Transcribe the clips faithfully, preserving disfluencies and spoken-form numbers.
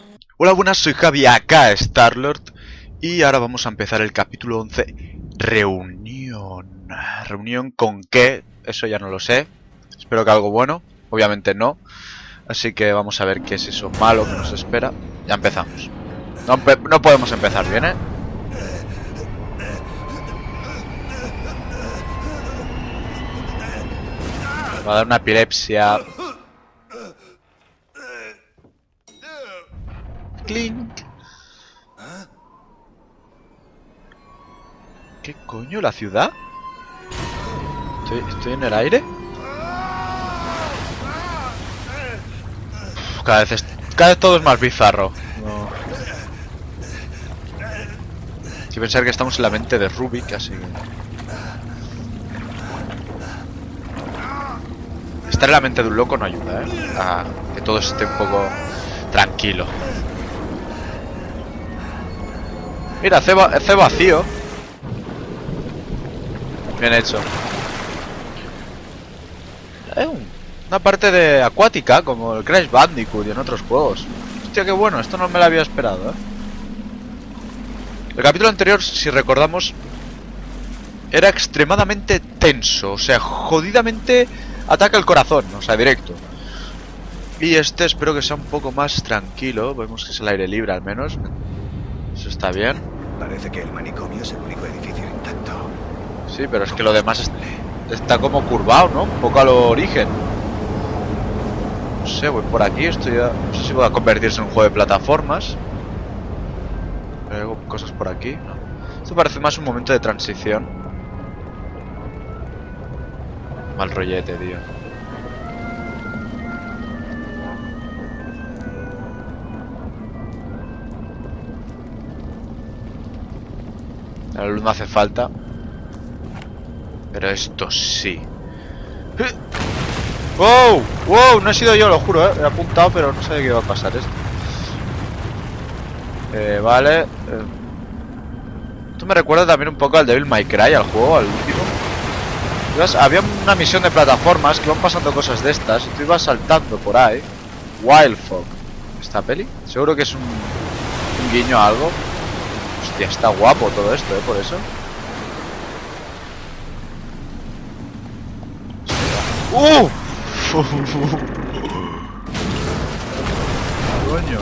Hola, buenas, soy Javi, acá Starlord. Y ahora vamos a empezar el capítulo once. Reunión. ¿Reunión con qué? Eso ya no lo sé. Espero que algo bueno. Obviamente no. Así que vamos a ver qué es eso malo que nos espera. Ya empezamos. No, no podemos empezar bien, ¿eh? Me va a dar una epilepsia. Clink. ¿Qué coño? ¿La ciudad? ¿Estoy, estoy en el aire? Uf, cada vez es, cada vez todo es más bizarro. No. Hay que pensar que estamos en la mente de Rubik, así que... Estar en la mente de un loco no ayuda, ¿eh? A que todo esté un poco tranquilo. Mira, hace, hace vacío. Bien hecho. Eh, una parte de acuática, como el Crash Bandicoot y en otros juegos. Hostia, qué bueno, esto no me lo había esperado, ¿eh? El capítulo anterior, si recordamos, era extremadamente tenso. O sea, jodidamente ataca el corazón, o sea, directo. Y este espero que sea un poco más tranquilo. Vemos que es el aire libre al menos. Eso está bien. Parece que el manicomio es el único edificio intacto. Sí, pero es que lo demás es, está como curvado, ¿no? Un poco a lo origen. No sé, voy por aquí. Estoy a, no sé si va a convertirse en un juego de plataformas. Pero hay cosas por aquí, ¿no? Esto parece más un momento de transición. Mal rollete, tío. La luz no hace falta. Pero esto sí. ¡Wow! ¡Wow! No he sido yo, lo juro, ¿eh? He apuntado, pero no sabía que iba a pasar esto. Eh, vale. Eh. Esto me recuerda también un poco al Devil May Cry, al juego, al último. Ibas, había una misión de plataformas que iban pasando cosas de estas y tú ibas saltando por ahí. Wild Fog. ¿Esta peli? Seguro que es un, un guiño a algo. Hostia, está guapo todo esto, ¿eh? Por eso. ¡Uh! Coño.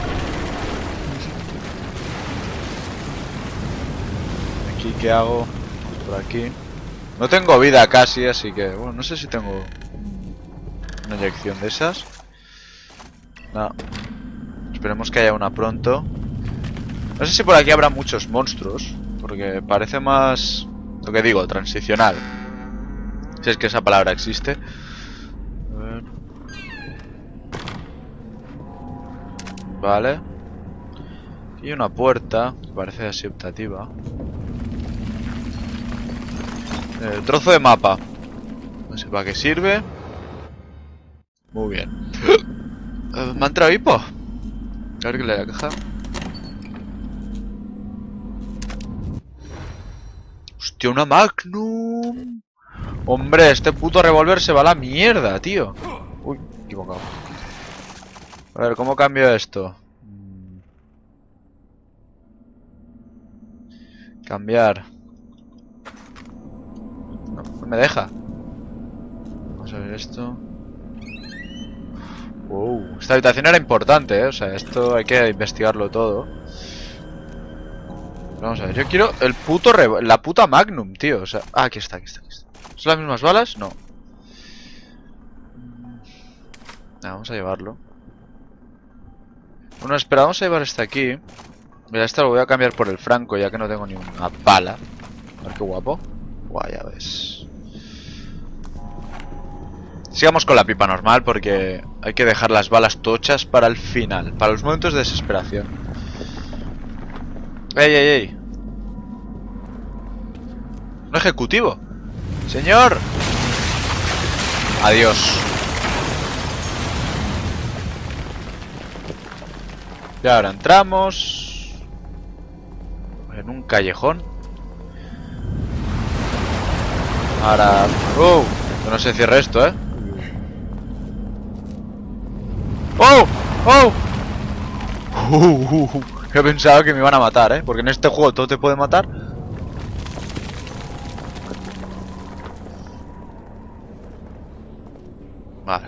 Aquí, ¿qué hago? Por aquí. No tengo vida casi, así que... Bueno, no sé si tengo una inyección de esas. No. Esperemos que haya una pronto. No sé si por aquí habrá muchos monstruos, porque parece más... Lo que digo, transicional. Si es que esa palabra existe. A ver. Vale. Y una puerta, que parece así optativa. El trozo de mapa. No sé para qué sirve. Muy bien. uh, ¿Me ha entrado hipo? A ver qué le da la caja. Hostia, una Magnum. Hombre, este puto revólver se va a la mierda, tío. Uy, equivocado. A ver, ¿cómo cambio esto? Cambiar. No, no me deja. Vamos a ver esto. Wow, esta habitación era importante, ¿eh? O sea, esto hay que investigarlo todo. Vamos a ver, yo quiero el puto rev... la puta Magnum, tío. O sea, ah, aquí está, aquí está, aquí está. ¿Son las mismas balas? No. Nah, vamos a llevarlo. Bueno, espera, vamos a llevar este aquí. Mira, este lo voy a cambiar por el franco, ya que no tengo ni una bala. A ver qué guapo. Guay, ya ves. Sigamos con la pipa normal, porque hay que dejar las balas tochas para el final, para los momentos de desesperación. ¡Ey, ey, ey! ¡Un ejecutivo! ¡Señor! Adiós. Y ahora entramos en un callejón. Ahora... ¡Oh! Que no se cierre esto, ¿eh? ¡Oh! ¡Oh! Uh, uh, uh, he pensado que me iban a matar, ¿eh? Porque en este juego todo te puede matar. Vale.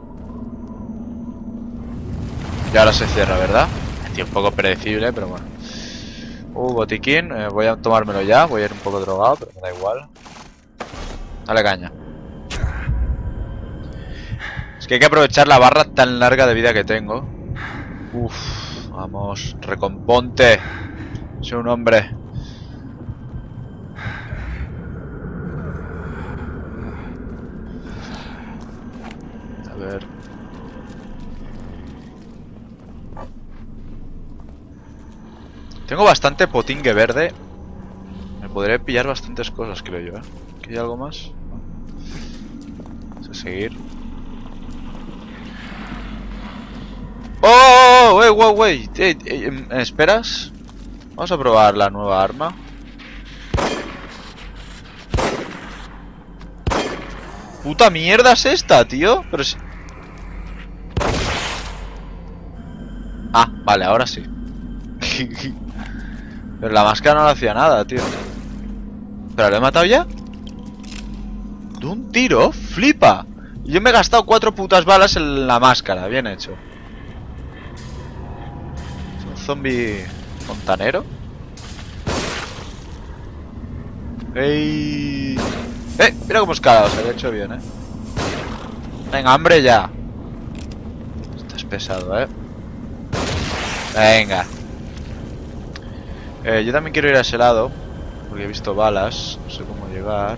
Y ahora se cierra, ¿verdad? Estoy un poco predecible, pero bueno. Uh, botiquín. Eh, voy a tomármelo ya. Voy a ir un poco drogado, pero me da igual. Dale caña. Es que hay que aprovechar la barra tan larga de vida que tengo. Uf, vamos, recomponte. Soy un hombre. A ver. Tengo bastante potingue verde. Me podré pillar bastantes cosas, creo yo, ¿eh? ¿Aquí hay algo más? Vamos a seguir. ¡Oh! ¡Wey, wey, wey! Eh, eh, ¿Me esperas? Vamos a probar la nueva arma. ¿Puta mierda es esta, tío? Pero si... Ah, vale, ahora sí. Pero la máscara no le hacía nada, tío. ¿Pero lo he matado ya? ¿De un tiro? ¡Flipa! Yo me he gastado cuatro putas balas en la máscara. Bien hecho. ¿Es un zombie fontanero? ¡Ey! ¡Eh! Mira cómo escalado, se lo he hecho bien, eh. Venga, hambre ya. Estás pesado, eh. Venga. Eh, yo también quiero ir a ese lado. Porque he visto balas. No sé cómo llegar.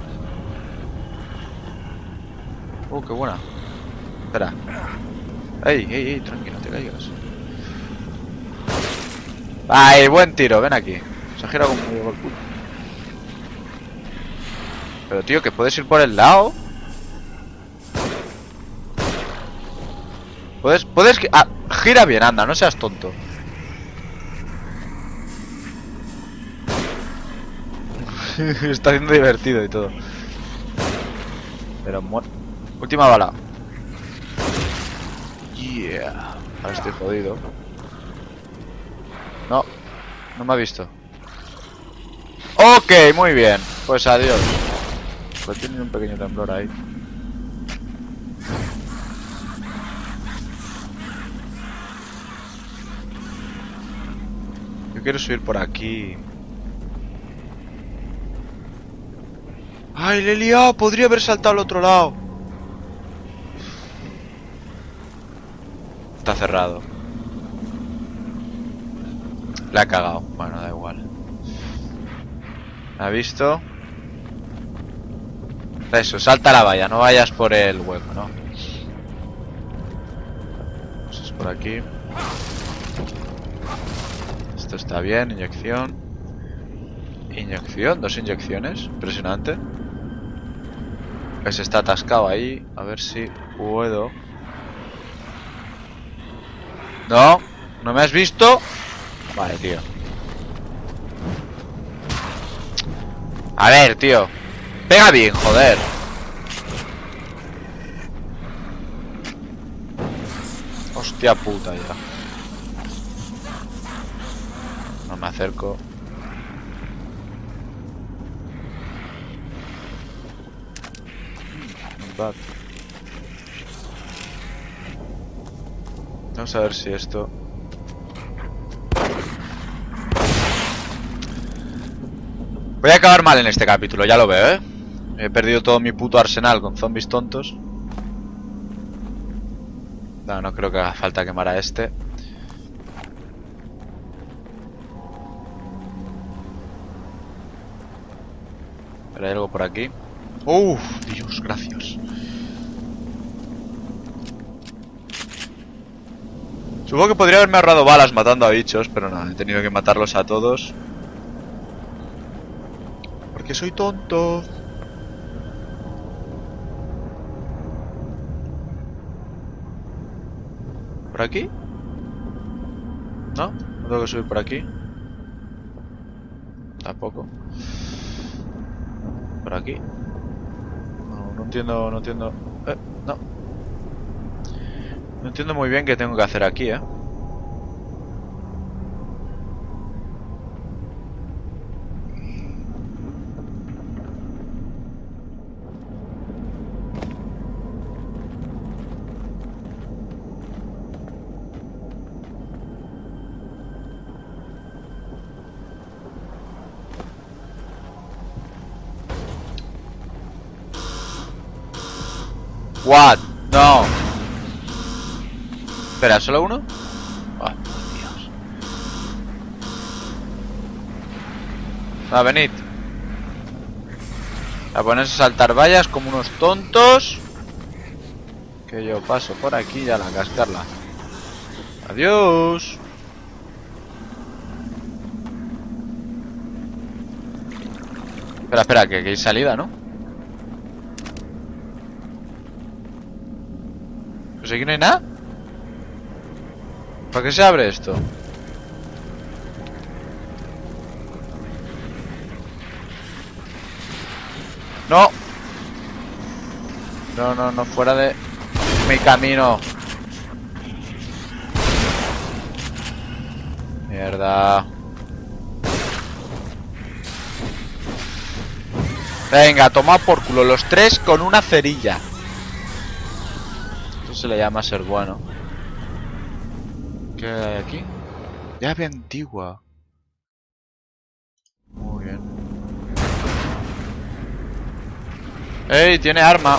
Uh, qué buena. Espera. Ey, ey, ey, tranquilo, no te caigas. Ay, buen tiro, ven aquí. Se ha girado como me llegó el culo. Pero tío, que puedes ir por el lado. Puedes, puedes... Ah, gira bien, anda, no seas tonto. Está siendo divertido y todo. Pero muerto. Última bala. Yeah. Ahora estoy jodido. No, no me ha visto. Ok, muy bien. Pues adiós. Pues tiene un pequeño temblor ahí. Yo quiero subir por aquí. ¡Ay, le he liado! Podría haber saltado al otro lado. Está cerrado. Le ha cagado. Bueno, da igual. ¿Me ha visto? Eso, salta a la valla. No vayas por el hueco, ¿no? Eso es por aquí. Esto está bien. Inyección. Inyección. Dos inyecciones. Impresionante. Ese está atascado ahí. A ver si puedo. No. ¿No me has visto? Vale, tío. A ver, tío. Pega bien, joder. Hostia puta ya. No me acerco. Vamos a ver si esto... Voy a acabar mal en este capítulo, ya lo veo, ¿eh? He perdido todo mi puto arsenal con zombies tontos. No, no creo que haga falta quemar a este. Pero hay algo por aquí. Uff, Dios, gracias. Supongo que podría haberme ahorrado balas matando a bichos, pero no, he tenido que matarlos a todos. Porque soy tonto. ¿Por aquí? ¿No? ¿No tengo que subir por aquí? Tampoco. ¿Por aquí? No, no entiendo, no entiendo. Eh, no. No entiendo muy bien qué tengo que hacer aquí, eh. What? No. Espera, ¿solo uno? Oh, Dios. Va, venid. A ponerse a saltar vallas como unos tontos. Que yo paso por aquí y a la cascarla. Adiós. Espera, espera, que, que hay salida, ¿no? Pues aquí no hay nada. ¿Para qué se abre esto? No. No, no, no, fuera de mi camino. Mierda. Venga, toma por culo los tres con una cerilla. Esto se le llama ser bueno. ¿Qué hay aquí? Llave antigua. Muy bien. ¡Ey! Tiene arma.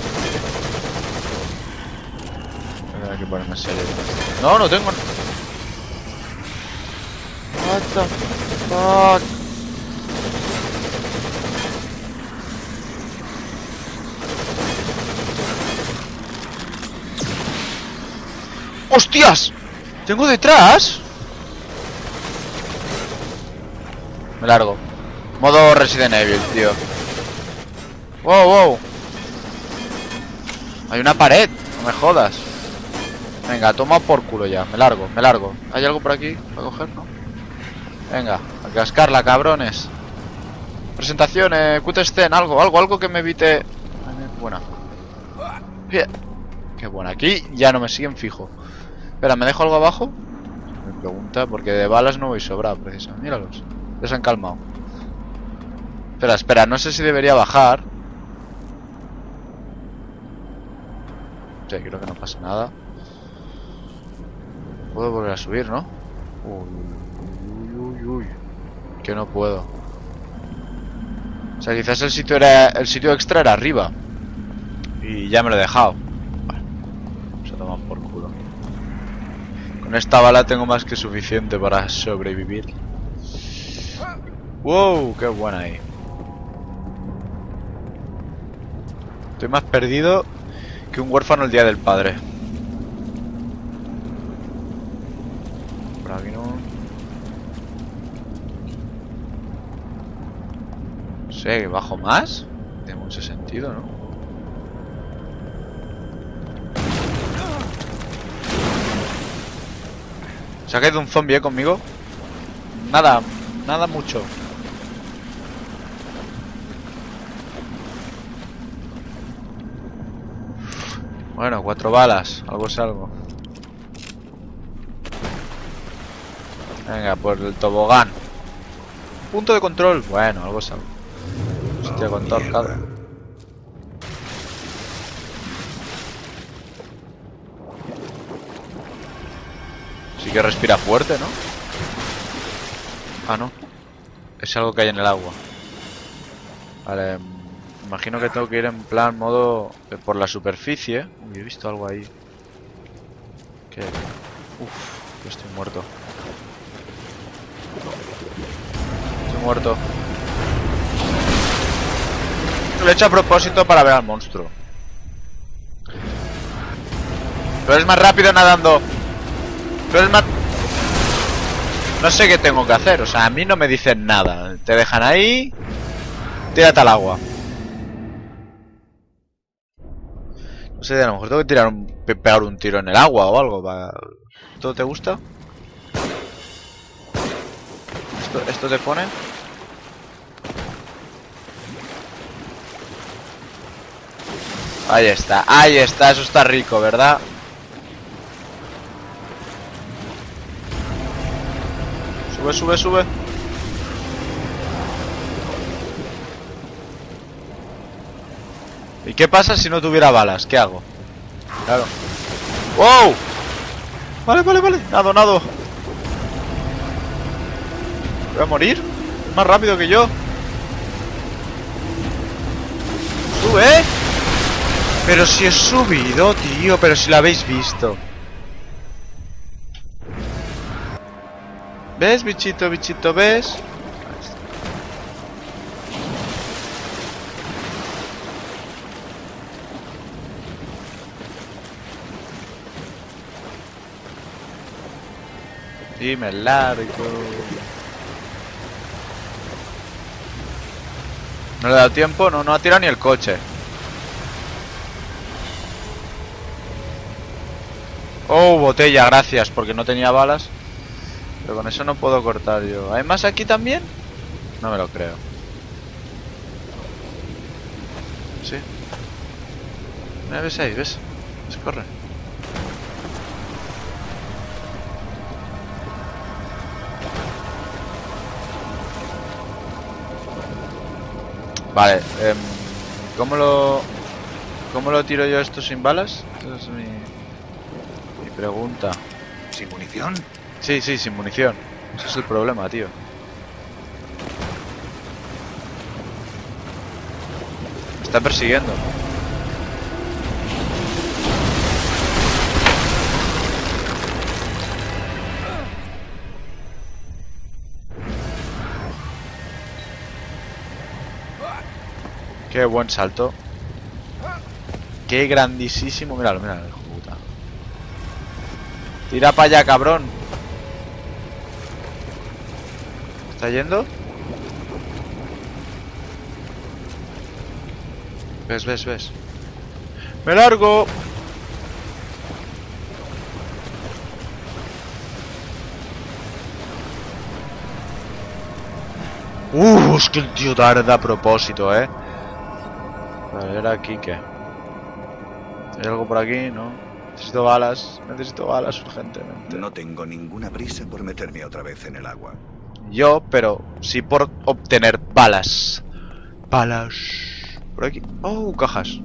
Hay que ponerme serio. No, no tengo. What the fuck. ¡Hostias! ¿Tengo detrás? Me largo. Modo Resident Evil, tío. Wow, wow. Hay una pared, no me jodas. Venga, toma por culo ya. Me largo, me largo. ¿Hay algo por aquí para coger? No. Venga, a cascarla, cabrones. Presentaciones, cutscene, algo, algo, algo que me evite. Buena. Bien. Qué buena. Aquí ya no me siguen fijo. Espera, ¿me dejo algo abajo? Me pregunta, porque de balas no voy sobrado, precisamente. Míralos. Ya se han calmado. Espera, espera, no sé si debería bajar. Sí, creo que no pasa nada. Puedo volver a subir, ¿no? Uy, uy, uy, uy. Que no puedo. O sea, quizás el sitio era. El sitio extra era arriba. Y ya me lo he dejado. Vale. Se toma por culo. Con esta bala tengo más que suficiente para sobrevivir. Wow, qué buena ahí. Estoy más perdido que un huérfano el día del padre. Por aquí no. No sé, ¿bajo más? Tiene mucho sentido, ¿no? ¿Se ha caído un zombie, eh, conmigo? Nada, nada mucho. Bueno, cuatro balas, algo es algo. Venga, por el tobogán. Punto de control. Bueno, algo es algo. Hostia, con torcada. Sí que respira fuerte, ¿no? Ah, no. Es algo que hay en el agua. Vale. Imagino que tengo que ir en plan modo eh, por la superficie. Uy, he visto algo ahí. Que... Uff, estoy muerto. Estoy muerto. Lo he hecho a propósito para ver al monstruo. Pero es más rápido nadando. Pero es más... No sé qué tengo que hacer. O sea, a mí no me dicen nada. Te dejan ahí. Tírate al agua. No sé, a lo mejor tengo que tirar un, pegar un tiro en el agua o algo. Para... ¿Todo te gusta? ¿Esto, esto te pone? Ahí está, ahí está, eso está rico, ¿verdad? Sube, sube, sube. ¿Y qué pasa si no tuviera balas? ¿Qué hago? Claro. ¡Wow! Vale, vale, vale. Nado, nado. ¿Voy a morir? Es más rápido que yo. Sube, ¿eh? Pero si he subido, tío. Pero si lo habéis visto. ¿Ves, bichito, bichito, ves? Y me largo. No le he dado tiempo, no, no ha tirado ni el coche. Oh, botella, gracias, porque no tenía balas. Pero con eso no puedo cortar yo. ¿Hay más aquí también? No me lo creo. Sí. Mira, ves ahí, ves. Se corre. Vale, eh, ¿cómo lo cómo lo tiro yo esto sin balas? Esa es mi, mi pregunta. ¿Sin munición? Sí, sí, sin munición. Ese es el problema, tío. Me está persiguiendo. Qué buen salto. Qué grandísimo. Míralo, míralo, hijo de puta. Tira para allá, cabrón. ¿Está yendo? Ves, ves, ves. ¡Me largo! Uh, es que el tío tarda a propósito, eh. Vale, era aquí, ¿qué? ¿Hay algo por aquí? No. Necesito balas. Necesito balas urgentemente. No tengo ninguna prisa por meterme otra vez en el agua. Yo, pero sí por obtener balas. Balas. Por aquí. Oh, cajas.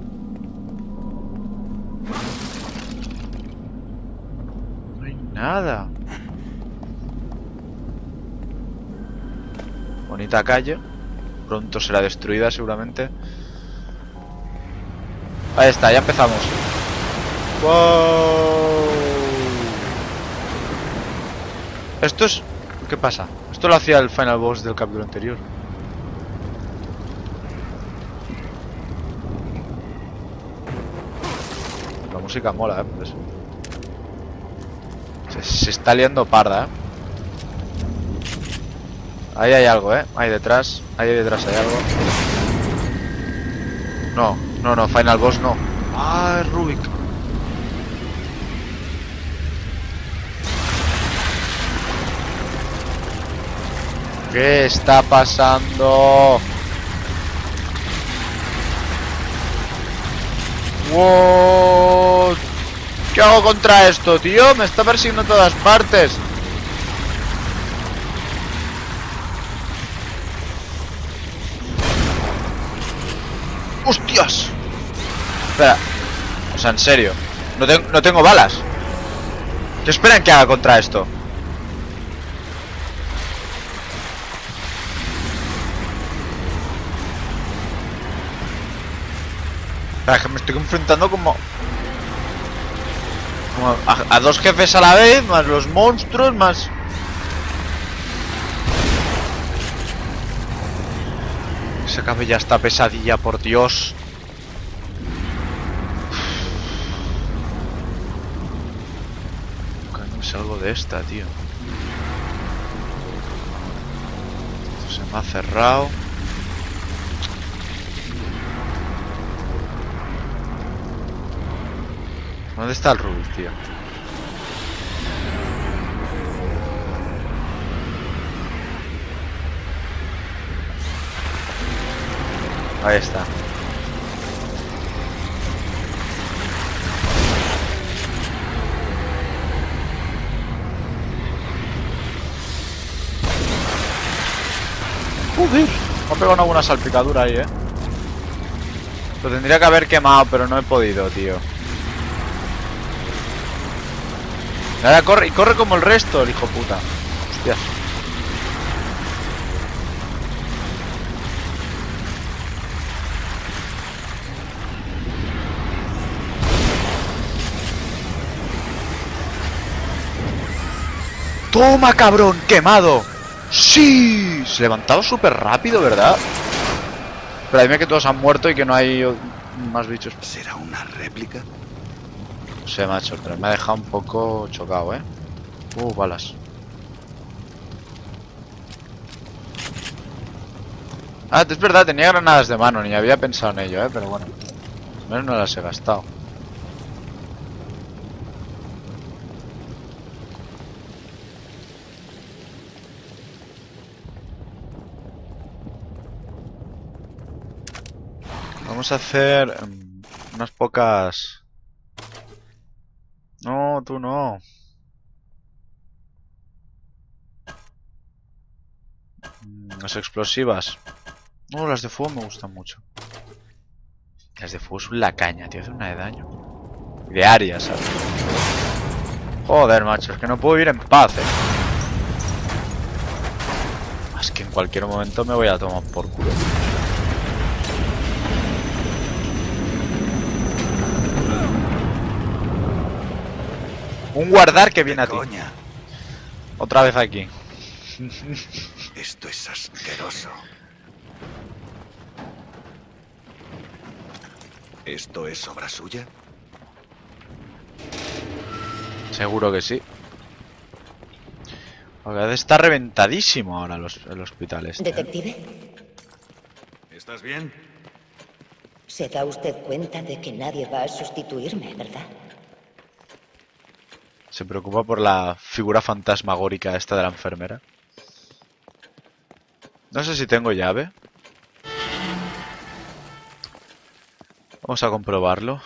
No hay nada. Bonita calle. Pronto será destruida seguramente. Ahí está, ya empezamos. Wow. Esto es... ¿Qué pasa? Esto lo hacía el final boss del capítulo anterior. La música mola, eh. Pues. Se, se está liando parda, eh. Ahí hay algo, eh. Ahí detrás. Ahí detrás hay algo. No, no, no. Final boss no. Ah, es Rubik. ¿Qué está pasando? Wow. ¿Qué hago contra esto, tío? Me está persiguiendo en todas partes. ¡Hostias! Espera. O sea, en serio. No, te no tengo balas. ¿Qué esperan que haga contra esto? Espera, que me estoy enfrentando como... como a, a dos jefes a la vez, más los monstruos, más... Se acabe ya esta pesadilla, por Dios. ¿Cuándo me salgo de esta, tío? Esto se me ha cerrado. ¿Dónde está el Rubik, tío? Ahí está. Joder, me ha pegado una buena salpicadura ahí, eh. Lo tendría que haber quemado, pero no he podido, tío. Ahora corre, y corre como el resto, el hijo puta. Hostias. ¡Toma, cabrón! ¡Quemado! ¡Sí! Se levantaba súper rápido, ¿verdad? Pero dime que todos han muerto y que no hay más bichos. ¿Será una réplica? No sé, macho, pero me ha dejado un poco chocado, ¿eh? Uh, balas. Ah, es verdad, tenía granadas de mano, ni había pensado en ello, ¿eh? Pero bueno, al menos no las he gastado. Vamos a hacer um, unas pocas... No, tú no. Las explosivas. No, las de fuego me gustan mucho. Las de fuego son la caña, tío. Hacen una de daño. Y de área, ¿sabes? Joder, macho. Es que no puedo vivir en paz, eh. Es que en cualquier momento me voy a tomar por culo. Un guardar que viene a ti. Coña. Otra vez aquí. Esto es asqueroso. ¿Esto es obra suya? Seguro que sí. Porque está reventadísimo ahora los, el hospital este. Detective, ¿Estás bien? se da usted cuenta de que nadie va a sustituirme, ¿verdad? Se preocupa por la figura fantasmagórica esta de la enfermera. No sé si tengo llave. Vamos a comprobarlo.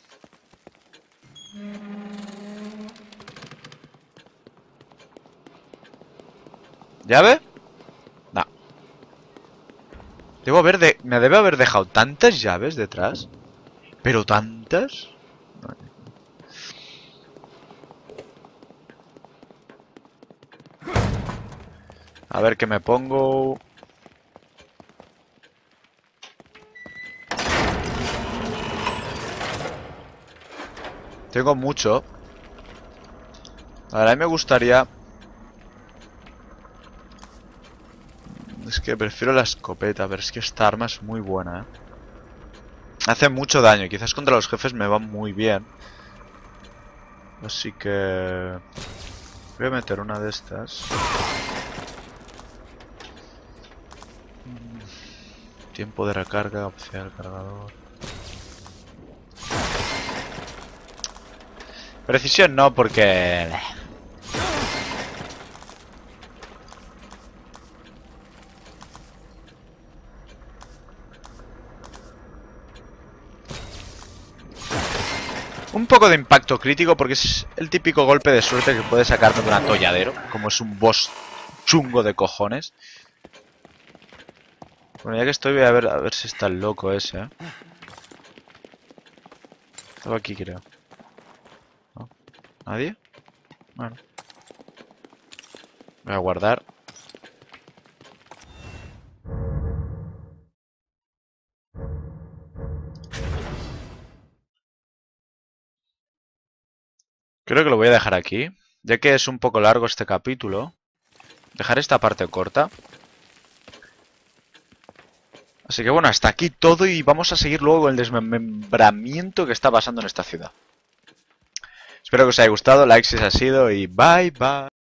¿Llave? No. Debo haber de... Me debe haber dejado tantas llaves detrás. ¿Pero tantas? A ver qué me pongo. Tengo mucho. Ahora a mí me gustaría... Es que prefiero la escopeta, pero es que esta arma es muy buena, ¿eh? Hace mucho daño, quizás contra los jefes me va muy bien. Así que... Voy a meter una de estas. Tiempo de recarga, opción del cargador. Precisión no, porque... Un poco de impacto crítico, porque es el típico golpe de suerte que puede sacarme de un atolladero. Como es un boss chungo de cojones. Bueno, ya que estoy, voy a ver, a ver si está el loco ese, ¿eh? Estaba aquí, creo. ¿No? ¿Nadie? Bueno. Voy a guardar. Creo que lo voy a dejar aquí. Ya que es un poco largo este capítulo. Dejar esta parte corta. Así que bueno, hasta aquí todo y vamos a seguir luego el desmembramiento que está pasando en esta ciudad. Espero que os haya gustado, like si es ha sido y bye bye.